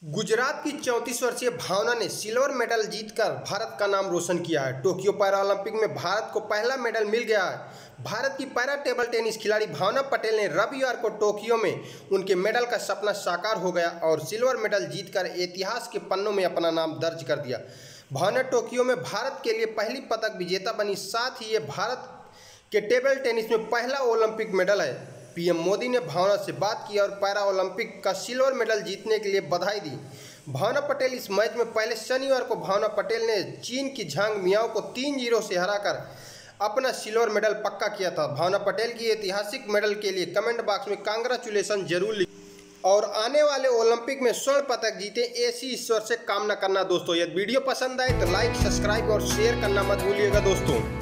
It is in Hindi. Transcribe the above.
गुजरात की 34 वर्षीय भावना ने सिल्वर मेडल जीतकर भारत का नाम रोशन किया है। टोक्यो पैरालंपिक में भारत को पहला मेडल मिल गया है। भारत की पैरा टेबल टेनिस खिलाड़ी भावना पटेल ने रविवार को टोक्यो में उनके मेडल का सपना साकार हो गया और सिल्वर मेडल जीतकर इतिहास के पन्नों में अपना नाम दर्ज कर दिया। भावना टोक्यो में भारत के लिए पहली पदक विजेता बनी, साथ ही ये भारत के टेबल टेनिस में पहला ओलंपिक मेडल है। पीएम मोदी ने भावना से बात की और पैरा ओलंपिक का सिल्वर मेडल जीतने के लिए बधाई दी। भावना पटेल इस मैच में पहले शनिवार को भावना पटेल ने चीन की झांग मियाओ को 3-0 से हराकर अपना सिल्वर मेडल पक्का किया था। भावना पटेल की ऐतिहासिक मेडल के लिए कमेंट बॉक्स में कांग्रेचुलेसन जरूर लिखें और आने वाले ओलंपिक में स्वर्ण पदक जीते ऐसी ईश्वर से कामना करना। दोस्तों, यदि वीडियो पसंद आए तो लाइक, सब्सक्राइब और शेयर करना मत भूलिएगा दोस्तों।